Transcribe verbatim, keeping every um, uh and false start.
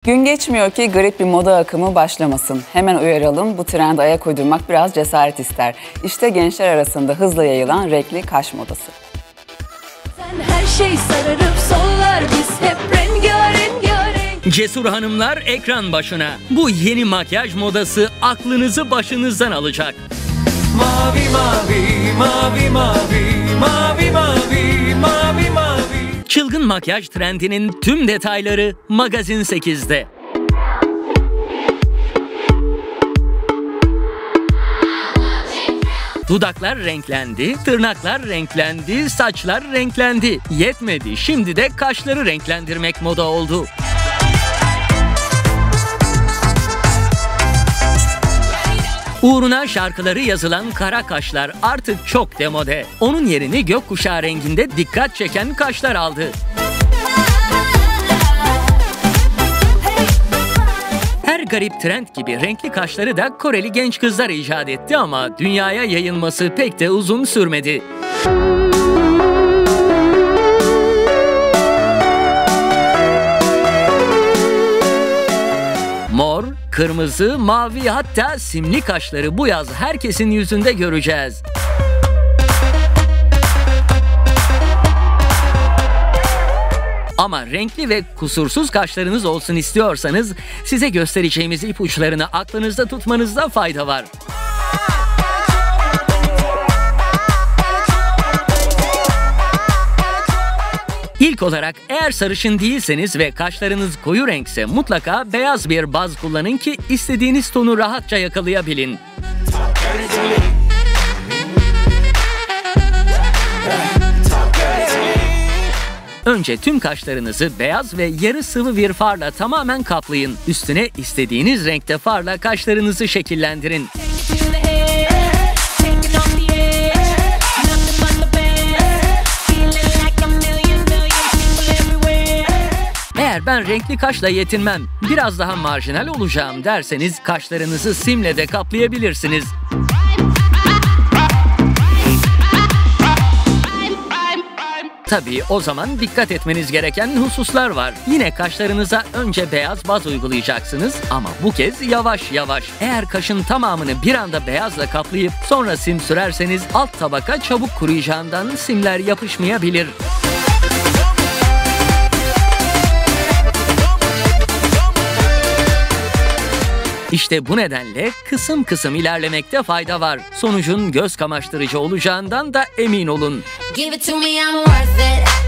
Gün geçmiyor ki garip bir moda akımı başlamasın. Hemen uyaralım, bu trende ayak uydurmak biraz cesaret ister. İşte gençler arasında hızla yayılan renkli kaş modası. Sen her şey sararıp sollar, biz hep rengarenk. Cesur hanımlar ekran başına. Bu yeni makyaj modası aklınızı başınızdan alacak. Mavi mavi, mavi mavi, mavi mavi, mavi mavi. Çılgın makyaj trendinin tüm detayları Magazin sekizde. Dudaklar renklendi, tırnaklar renklendi, saçlar renklendi. Yetmedi, şimdi de kaşları renklendirmek moda oldu. Uğruna şarkıları yazılan kara kaşlar artık çok demode. Onun yerini gökkuşağı renginde dikkat çeken kaşlar aldı. Her garip trend gibi renkli kaşları da Koreli genç kızlar icat etti ama dünyaya yayılması pek de uzun sürmedi. Mor, kırmızı, mavi hatta simli kaşları bu yaz herkesin yüzünde göreceğiz. Ama renkli ve kusursuz kaşlarınız olsun istiyorsanız size göstereceğimiz ipuçlarını aklınızda tutmanızda fayda var. İlk olarak eğer sarışın değilseniz ve kaşlarınız koyu renkse mutlaka beyaz bir baz kullanın ki istediğiniz tonu rahatça yakalayabilin. Önce tüm kaşlarınızı beyaz ve yarı sıvı bir farla tamamen kaplayın. Üstüne istediğiniz renkte farla kaşlarınızı şekillendirin. Eğer ben renkli kaşla yetinmem, biraz daha marjinal olacağım derseniz kaşlarınızı simle de kaplayabilirsiniz. Tabii o zaman dikkat etmeniz gereken hususlar var. Yine kaşlarınıza önce beyaz baz uygulayacaksınız ama bu kez yavaş yavaş. Eğer kaşın tamamını bir anda beyazla kaplayıp sonra sim sürerseniz alt tabaka çabuk kuruyacağından simler yapışmayabilir. İşte bu nedenle kısım kısım ilerlemekte fayda var. Sonucun göz kamaştırıcı olacağından da emin olun. Give it to me, I'm worth it.